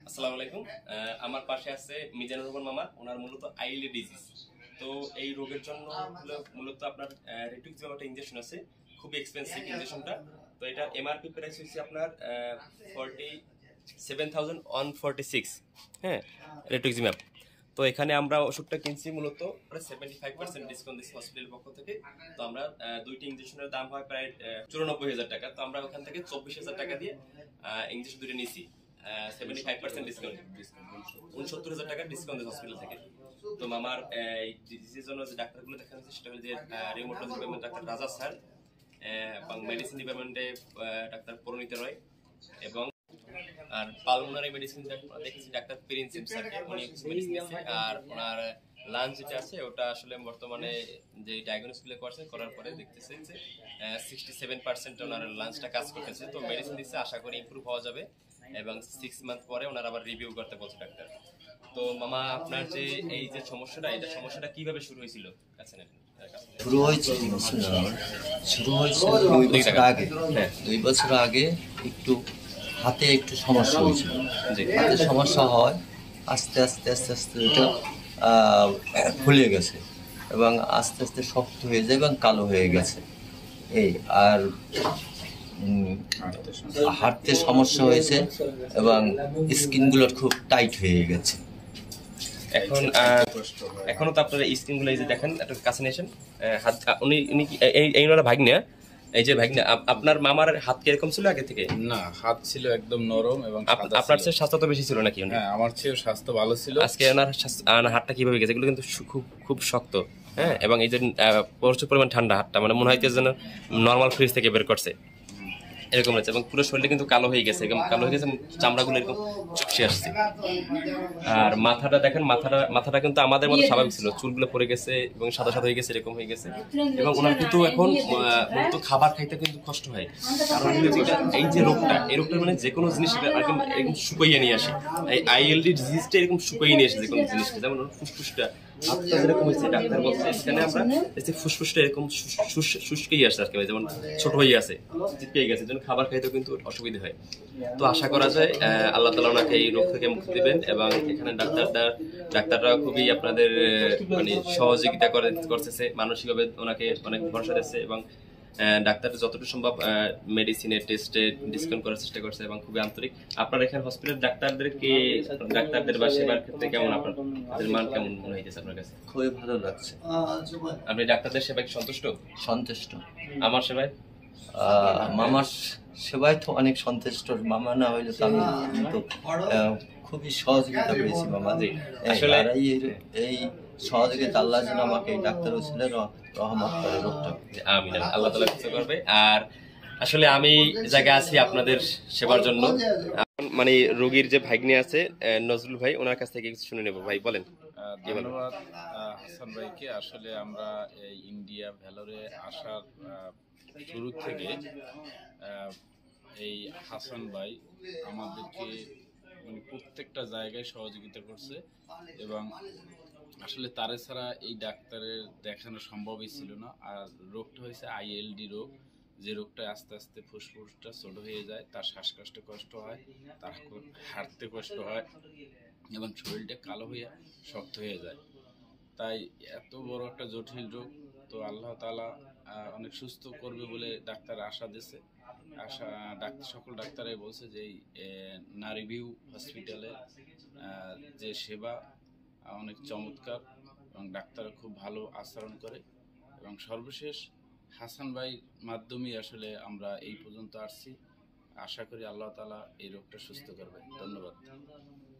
আসসালামু আলাইকুম। আমার পাশে আছে মিজানুর রহমান মামা, ওনার মূলত আইএলডি ডিজিজ। তো এই রোগের জন্য মূলত আপনার রেটুক্সিমাব একটা ইনজেকশন আছে, খুবই এক্সপেন্সিভ ইনজেকশনটা। তো এটা এমআরপি প্রাইস হচ্ছে আপনার 47,146, হ্যাঁ, রেটুক্সিমাব। তো এখানে আমরা ওষুধটা কিনছি মূলত 75% ডিসকাউন্ট দিচ্ছি হসপিটালের পক্ষ থেকে। তো আমরা দুইটি ইনজেকশনের দাম হয় প্রায় 94,000 টাকা। তো আমরা ওখান থেকে 24,000 টাকা দিয়ে ইনজেকশন দুটো নিয়েছি 75% ডিসকাউন্ট, 69,000 টাকা ডিসকাউন্ট হসপিটাল থেকে। তো মামার এই ডিজিজের জন্য যে ডাক্তারগুলো দেখানো হচ্ছে সেটা হল যে rheumatology department doctor Raja sir, এবং মেডিসিন ডিপার্টমেন্টে ডাক্তার পরিণীত রয়, এবং আর পালমোনারি মেডিসিন দেখেছি ডাক্তার প্রিন্সিপ স্যারকে, উনি মেডিসিন দিচ্ছে। আর ওনার লাঞ্চ যেটা আছে ওটা আসলে বর্তমানে যে ডায়াগনোসিস করার পরে দেখতেছে যে 67% ওনার লাঞ্চটা কাজ করতেছে। তো মেডিসিন দিচ্ছে, আশা করি ইমপ্রুভ হওয়া যাবে, এবং 6 মান্থ পরে ওনার আবার রিভিউ করতে বলছে ডাক্তার। তো মামা, আপনার যে এই যে সমস্যাটা, এটা সমস্যাটা কিভাবে শুরু হয়েছিল? শুরু হয়েছে 2 বছর আগে একটু হাতে একটু সমস্যা হয়েছিল। হাতে সমস্যা হয় আস্তে আস্তে আস্তে আস্তে এটা ফুলে গেছে এবং আস্তে আস্তে শক্ত হয়ে যায় এবং কালো হয়ে গেছে। এই আর হাঁটতে সমস্যা হয়েছে এবং স্কিনগুলো খুব টাইট হয়ে গেছে। এখনো তো আপনার স্কিনগুলো এই যে দেখেন, একটু কাছে নিয়ে আসেন। উনি এই ভাগ্নে, এই যে ভাগ্নে, আপনার মামার হাত কি এরকম ছিল আগে থেকে? না, হাত ছিল একদম নরম এবং আপনার চেয়ে স্বাস্থ্য তো বেশি ছিল নাকি? হ্যাঁ, আমার চেয়ে স্বাস্থ্য ভালো ছিল। আজকে ওনার হাতটা কিভাবে গেছে, এগুলো কিন্তু খুব শক্ত, হ্যাঁ, এবং এই যে প্রচুর পরিমাণ ঠান্ডা হাতটা, মানে মনে হয় যেন নর্মাল ফ্রিজ থেকে বের করছে এরকম হচ্ছে, এবং পুরো শরীরটা কিন্তু কালো হয়ে গেছে, চামড়াগুলো এরকম চুপসে আসছে। আর মাথাটা দেখেন, মাথাটা কিন্তু আমাদের মতো স্বাভাবিক ছিল, চুলগুলো পড়ে গেছে এবং সাদা সাদা হয়ে গেছে, এরকম হয়ে গেছে। এবং ওনার কিন্তু এখন মূলত খাবার খাইতে কিন্তু কষ্ট হয়, কারণ এই যে রোগটা, এই রোগটা মানে যে কোনো জিনিস এরকম শুকাইয়ে নিয়ে আসে। এই আইএলডি ডিজিজটা এরকম শুকাইয়ে নিয়ে আসে যে কোনো জিনিসটা, যেমন ফুসফুসটা হাতটা যেরকম হয়েছে, ডাক্তার বলছে এখানে আমরা ফুসফুসটা এরকম শুষ্কেই আসে আর কি, যেমন ছোট হয়ে আছে, চিপকে গেছে, যেন খাবার খাইতেও কিন্তু অসুবিধা হয়। তো আশা করা যায় আল্লাহ তাআলা ওনাকে এই রোগ থেকে মুক্তি দিবেন, এবং এখানে ডাক্তাররা খুবই আপনাদের মানে সহযোগিতা করতেছে, মানসিকভাবে ওনাকে অনেক ভরসা দিচ্ছে, এবং ডাক্তার যতটুকু সম্ভব মেডিসিনের টেস্টে ডিসকাউন্ট করার চেষ্টা করছে, এবং খুবই আন্তরিক। আপনার এখানে হসপিটাল ডাক্তারদের বা সেবার ক্ষেত্রে কেমন, আপনাদের মান কেমন মনে হইতেছে আপনার কাছে? খুবই ভালো লাগছে। আপনি ডাক্তারদের সেবায় সন্তুষ্ট? আমার সেবায়, মামার সেবায় তো অনেক সন্তুষ্ট। মামা না হইলে তো আমি কিন্তু খুবই সহযোগিতা পেয়েছি মামা। আসলে এই সহযোগিতা আল্লাহ যেন আমাকে এই ডাক্তার ছিলেন রহমত করে রোগটা। আমিন, আল্লাহ তাআলা কিছু করবে। আর আসলে আমি জায়গায় আছি আপনাদের সেবার জন্য। মানে রোগীর যে ভাগ্নে আছে নজরুল ভাই, ওনার কাছ থেকে কিছু শুনে নেব। ভাই বলেন। ধন্যবাদ হাসান ভাইকে। আসলে আমরা এই ইন্ডিয়া ভেলোরে আসার শুরু থেকে এই হাসান ভাই আমাদেরকে মানে প্রত্যেকটা জায়গায় সহযোগিতা করছে, এবং আসলে তারা ছাড়া এই ডাক্তারের দেখানো সম্ভবই ছিল না। আর রোগটা হয়েছে আইএলডি রোগ, যে রোগটা আস্তে আস্তে ফুসফুসটা ছোট হয়ে যায়, তার শ্বাসকষ্টে কষ্ট হয়, তার হাঁটতে কষ্ট হয়, এবং শরীরটা কালো হয়ে শক্ত হয়ে যায়। তাই এত বড় একটা জটিল রোগ, তো আল্লাহ তাআলা অনেক সুস্থ করবে বলে ডাক্তার আশা দিয়েছে। সকল ডাক্তারাই বলছে যে এই নারুভি হসপিটালে যে সেবা অনেক চমৎকার, এবং ডাক্তার খুব ভালো আচরণ করে, এবং সর্বশেষ হাসান ভাইয়ের মাধ্যমেই আসলে আমরা এই পর্যন্ত আসছি। আশা করি আল্লাহ তাআলা এই রোগটা সুস্থ করবে। ধন্যবাদ।